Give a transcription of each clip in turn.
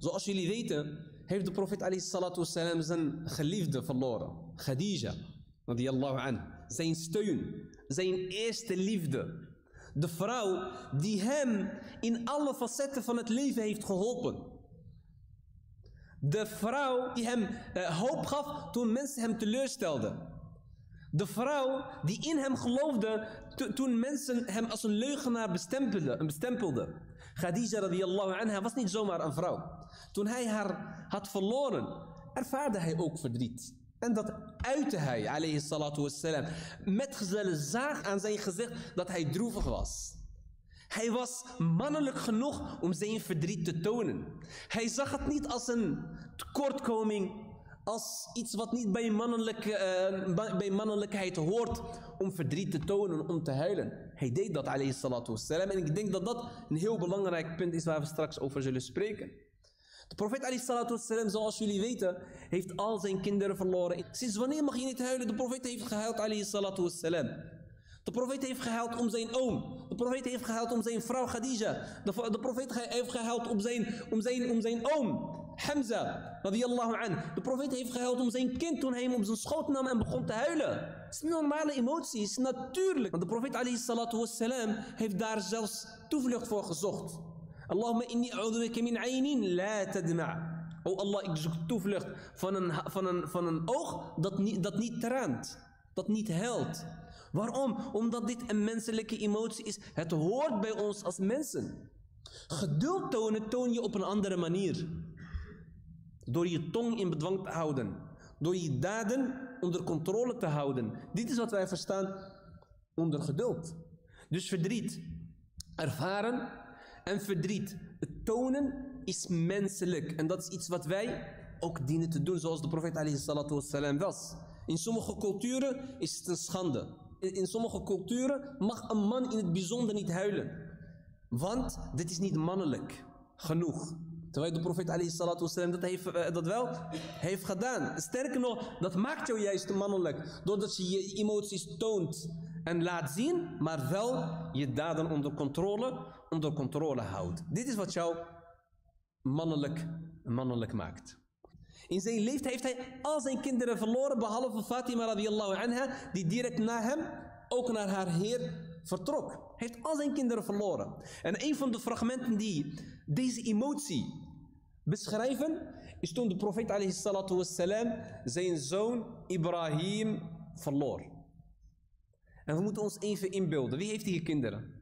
Zoals jullie weten, heeft de profeet alayhi salatu wassalam zijn geliefde verloren. Khadija, radiyallahu anha. Zijn steun, zijn eerste liefde. De vrouw die hem in alle facetten van het leven heeft geholpen. De vrouw die hem hoop gaf toen mensen hem teleurstelden. De vrouw die in hem geloofde toen mensen hem als een leugenaar bestempelden. Khadija radiyallahu anha was niet zomaar een vrouw. Toen hij haar had verloren, ervaarde hij ook verdriet. En dat uitte hij, alayhi salatu wassalam. Metgezellen zagen aan zijn gezicht dat hij droevig was. Hij was mannelijk genoeg om zijn verdriet te tonen. Hij zag het niet als een tekortkoming, als iets wat niet bij mannelijkheid hoort, om verdriet te tonen, om te huilen. Hij deed dat, alayhi salatu wassalam. En ik denk dat dat een heel belangrijk punt is waar we straks over zullen spreken. De profeet alayhi salatu wassalam, zoals jullie weten, heeft al zijn kinderen verloren. Sinds wanneer mag je niet huilen? De profeet heeft gehuild, alayhi salatu wassalam. De profeet heeft gehuild om zijn oom. De profeet heeft gehuild om zijn vrouw Khadija. De profeet heeft gehuild om zijn oom Hamza, radiyallahu anhu. De profeet heeft gehuild om zijn kind toen hij hem op zijn schoot nam en begon te huilen. Het is een normale emotie, het is natuurlijk. Want de profeet alayhi salatu wassalam heeft daar zelfs toevlucht voor gezocht. Allahumma inni a'udhu bika min aynin la tadma'. O Allah, ik zoek toevlucht van een oog dat niet traant, dat niet huilt. Waarom? Omdat dit een menselijke emotie is. Het hoort bij ons als mensen. Geduld toon je op een andere manier. Door je tong in bedwang te houden. Door je daden onder controle te houden. Dit is wat wij verstaan onder geduld. Dus verdriet ervaren en verdriet tonen is menselijk. En dat is iets wat wij ook dienen te doen, zoals de profeet alayhi salatu wassalam was. In sommige culturen is het een schande. In sommige culturen mag een man in het bijzonder niet huilen. Want dit is niet mannelijk genoeg. Terwijl de profeet alayhi salatu wassalam dat wel heeft gedaan. Sterker nog, dat maakt jou juist mannelijk. Doordat je je emoties toont en laat zien, maar wel je daden onder controle houdt. Dit is wat jou mannelijk maakt. In zijn leven heeft hij al zijn kinderen verloren, behalve Fatima radiyallahu anha, die direct na hem ook naar haar Heer vertrok. Hij heeft al zijn kinderen verloren. En een van de fragmenten die deze emotie beschrijven, is toen de profeet alayhi salatu wassalam zijn zoon Ibrahim verloor. En we moeten ons even inbeelden. Wie heeft hier kinderen?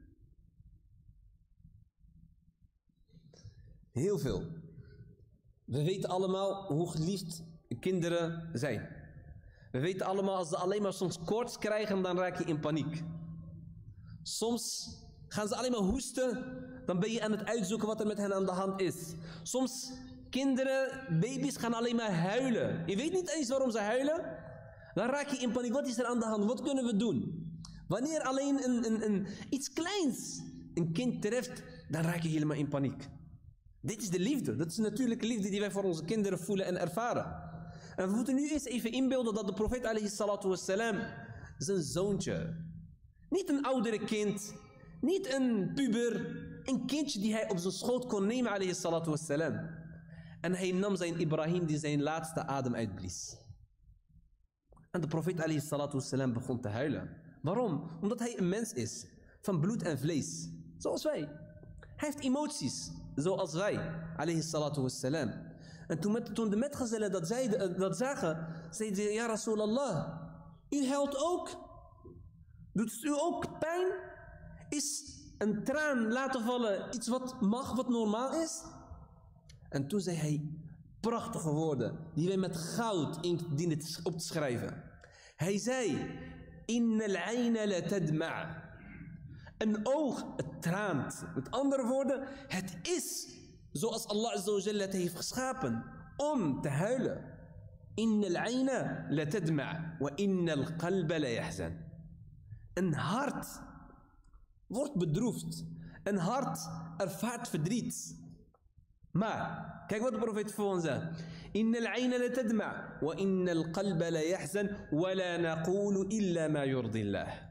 Heel veel. We weten allemaal hoe geliefd kinderen zijn. We weten allemaal, als ze alleen maar soms koorts krijgen, dan raak je in paniek. Soms gaan ze alleen maar hoesten, dan ben je aan het uitzoeken wat er met hen aan de hand is. Soms kinderen, baby's gaan alleen maar huilen. Je weet niet eens waarom ze huilen. Dan raak je in paniek. Wat is er aan de hand? Wat kunnen we doen? Wanneer alleen iets kleins een kind treft, dan raak je helemaal in paniek. Dit is de liefde. Dat is de natuurlijke liefde die wij voor onze kinderen voelen en ervaren. En we moeten nu eens even inbeelden dat de profeet alayhi salatu wassalam zijn zoontje, niet een oudere kind, niet een puber, een kindje die hij op zijn schoot kon nemen alayhi salatu wassalam. En hij nam zijn Ibrahim die zijn laatste adem uitblies. En de profeet alayhi salatu wassalam begon te huilen. Waarom? Omdat hij een mens is, van bloed en vlees, zoals wij. Hij heeft emoties, zoals wij, alayhi salatu wassalam. En toen de metgezellen dat zagen, zeiden ze, ja Rasulallah, u huilt ook? Doet het u ook pijn? Is een traan laten vallen iets wat mag, wat normaal is? En toen zei hij prachtige woorden, die wij met goud dienen op te schrijven. Hij zei, innal ayna la tadma'. Een oog, het traant. Met andere woorden, het is zoals Allah azza wa jalla het heeft geschapen, om te huilen. Innal ayna la tadma' wa innal qalba la yahzan. Een hart wordt bedroefd. Een hart ervaart verdriet. Maar, kijk wat de profeet voor ons zei. Innal ayna la tadma' wa innal qalba la yahzan wa la naqulu illa ma yurdillah.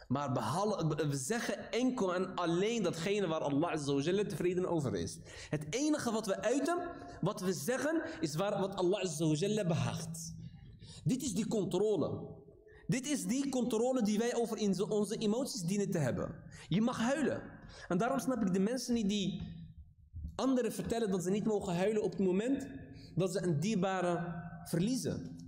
Maar we zeggen enkel en alleen datgene waar Allah Azza wa Jalla tevreden over is. Het enige wat we uiten, wat we zeggen, is wat Allah Azza wa Jalla behaagt. Dit is die controle. Dit is die controle die wij over onze emoties dienen te hebben. Je mag huilen. En daarom snap ik de mensen niet die anderen vertellen dat ze niet mogen huilen op het moment dat ze een dierbare verliezen.